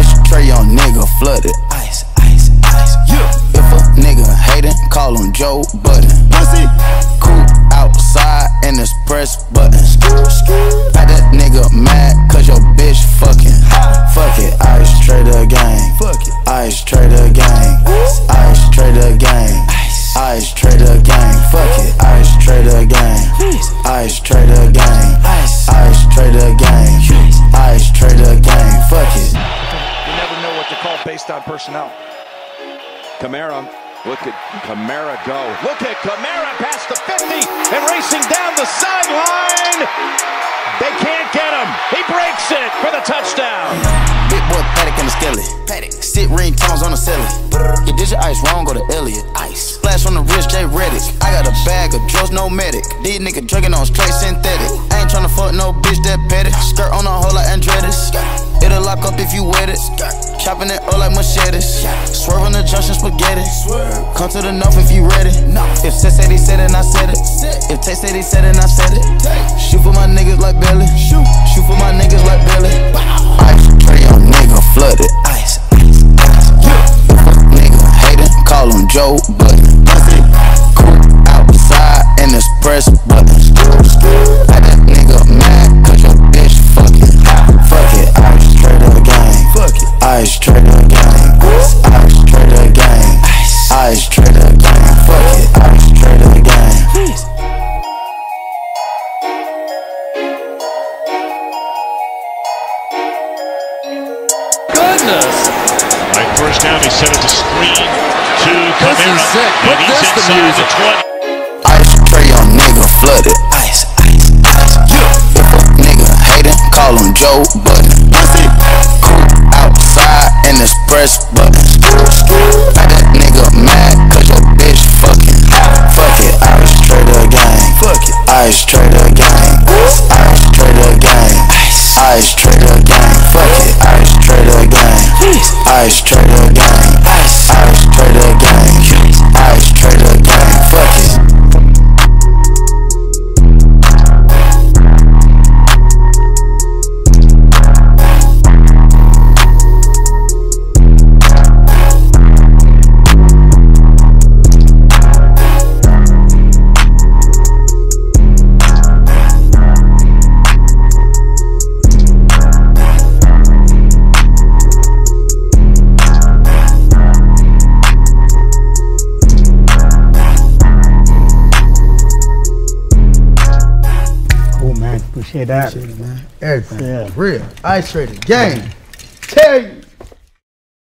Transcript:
Ice tray on nigga flooded. Ice, ice, ice. Yeah. If a nigga hatin', call him Joe Budden. Pussy. Cool outside and it's press button. Got that nigga mad cause your bitch fucking. Fuck it, ice trader gang. Fuck it, ice trader gang. Ice trader gang. Ice trader gang. Fuck it, ice trader gang. Ice trader gang. Ice trader gang. Ice trader gang. Fuck it. You never know what to call based on personnel. Kamara, look at Kamara go. Look at Kamara past the 50 and racing down the sideline. They can't get him. He breaks it for the touchdown. Big boy Paddock in the skelly. Sit ringtones on the celly. You did your ice wrong, go to Elliot. Ice. Splash on the wrist, J Reddick. I got a bag of drugs, no medic. These niggas drinking on straight synthetic. I ain't tryna fuck no bitch that petty. Skirt on a hole like Andretti's. It'll lock up if you wet it. Chopping it up like machetes. Swerve on the junction spaghetti. Come to the north if you ready. If Seth said he said it, I said it. If Tay said he said it, I said it. Shoot for my niggas like Belly. Shoot for my niggas like Belly. Ice tray on nigga flooded. Ice, ice, ice. If a nigga hatin', call him Joe Budden. Cool outside and it's press button. Got that nigga mad cause your bitch fucking. Fuck it, ice trader gang. Fuck it, ice trader gang. Ice trader gang. Ice trader gang. Fuck it, ice trader gang. Goodness! Right, first down, he set it to screen to Kamara. Put And he's this to inside music. the 20. Ice tray on nigga flooded. Ice, ice, ice. If a nigga hatin', call him Joe Budden. Cool outside and it's press button. Got that nigga mad cause your bitch fucking. Fuck it, ice trader gang. Fuck it, ice trader gang. Ice trader gang. Ice trader gang. Fuck it, ice trader gang. Ice trader gang. Ice trader gang. Ice trader gang. Fuck it. Appreciate that. Appreciate it, man. Everything. Yeah. Real. Ice trader gang. Tell you.